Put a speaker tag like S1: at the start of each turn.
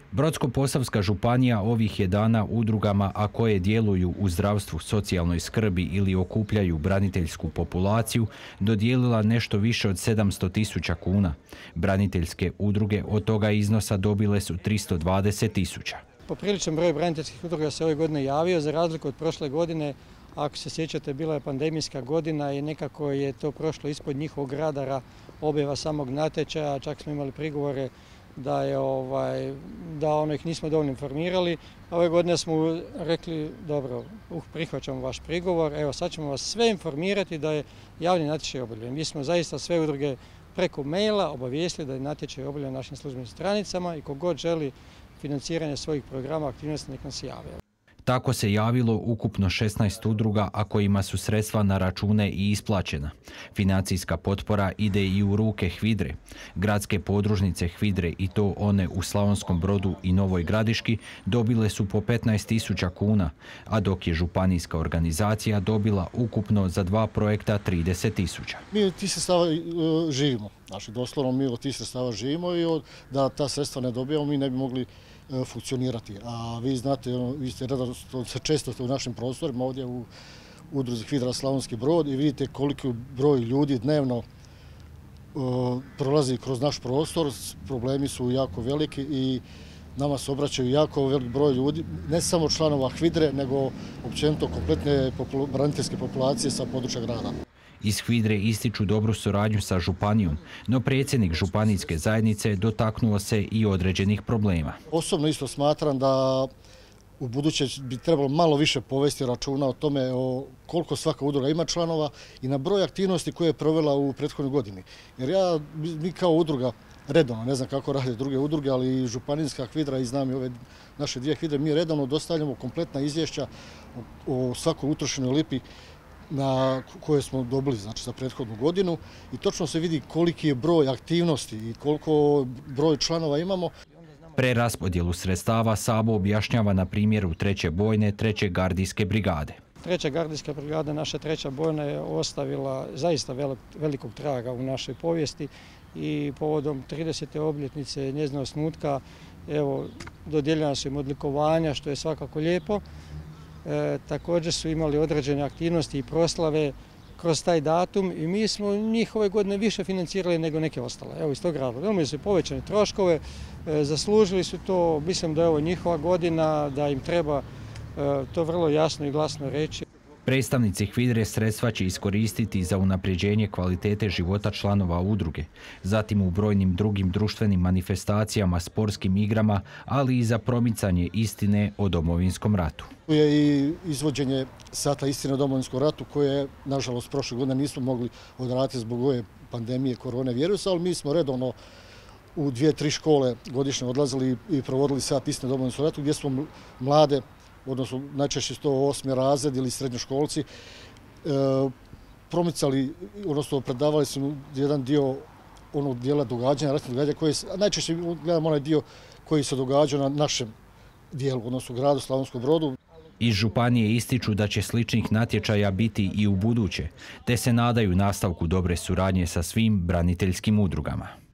S1: Brodsko-posavska županija ovih je dana udrugama, a koje djeluju u zdravstvu, socijalnoj skrbi ili okupljaju braniteljsku populaciju, dodijelila nešto više od 700.000 kuna. Braniteljske udruge od toga iznosa dobile su 320.000.
S2: Popriličan broj braniteljskih udruga se ove godine javio, za razliku od prošle godine. Ako se sjećate, bila je pandemijska godina i nekako je to prošlo ispod njihovog radara, objava samog natječaja. Čak smo imali prigovore da ih nismo dovoljno informirali. Ove godine smo rekli, dobro, prihvaćamo vaš prigovor, evo sad ćemo vas sve informirati da je javni natječaj objavljen. Mi smo zaista sve udruge preko maila obavijestili da je natječaj objavljen na našim službenim stranicama i kogod želi financiranje svojih programa aktivnosti nek nas jave.
S1: Tako se javilo ukupno 16 udruga, a kojima su sredstva na račune i isplaćena. Financijska potpora ide i u ruke HVIDRE. Gradske podružnice HVIDRE, i to one u Slavonskom Brodu i Novoj Gradiški, dobile su po 15.000 kuna, a dok je županijska organizacija dobila ukupno za 2 projekta 30.000.
S3: Mi od tih sredstava živimo. Znači, doslovno mi od tih sredstava živimo i da ta sredstva ne dobijemo, mi ne bi mogli funkcionirati. A vi znate, vi ste često u našim prostorima ovdje u udruzi HVIDRA Slavonski Brod i vidite koliko broj ljudi dnevno prolazi kroz naš prostor. Problemi su jako veliki i nama se obraćaju jako velik broj ljudi, ne samo članova HVIDRE, nego općenito kompletne braniteljske populacije sa područja grada.
S1: Iz HVIDRE ističu dobru suradnju sa županijom, no predsjednik županijske zajednice dotaknuo se i određenih problema.
S3: Osobno isto smatram da u buduće bi trebalo malo više povesti računa o tome koliko svaka udruga ima članova i na broj aktivnosti koje je provela u prethodnoj godini. Jer mi kao udruga redovno, ne znam kako rade druge udruge, ali i županijska HVIDRA i znam i ove naše dvije HVIDRE, mi redovno dostavljamo kompletna izvješća o svakoj utrošenoj lipi koje smo dobili, znači, za prethodnu godinu i točno se vidi koliki je broj aktivnosti i koliko broj članova imamo.
S1: Preraspodjelu sredstava Sabo objašnjava na primjeru 3. bojne 3. gardijske brigade.
S2: 3. gardijska brigada, naša 3. bojna, je ostavila zaista velikog traga u našoj povijesti i povodom 30. obljetnice njezinog osnutka, evo, dodijeljena su im odlikovanja, što je svakako lijepo. Također su imali određene aktivnosti i proslave kroz taj datum i mi smo njih ove godine više financirali nego neke ostale. Evo, iz tog razloga. Imali su povećane troškove, zaslužili su to, mislim da je ovo njihova godina, da im treba to vrlo jasno i glasno reći.
S1: Predstavnici HVIDRE sredstva će iskoristiti za unapređenje kvalitete života članova udruge, zatim u brojnim drugim društvenim manifestacijama, sportskim igrama, ali i za promicanje istine o Domovinskom ratu.
S3: Tu je i izvođenje sata istine o Domovinskom ratu koje, nažalost, prošle godine nismo mogli odraditi zbog ove pandemije koronavirusa, ali mi smo redovno u 2-3 škole godišnje odlazili i provodili sat istine o Domovinskom ratu gdje smo mlade, odnosno najčešće 108. razred ili srednjoškolci, promicali, odnosno predavali su jedan dio onog dijela događanja, ratnih događanja, koje najčešće gledamo onaj dio koji se događa na našem dijelu, odnosno gradu Slavonskom Brodu.
S1: Iz županije ističu da će sličnih natječaja biti i u buduće, te se nadaju nastavku dobre suradnje sa svim braniteljskim udrugama.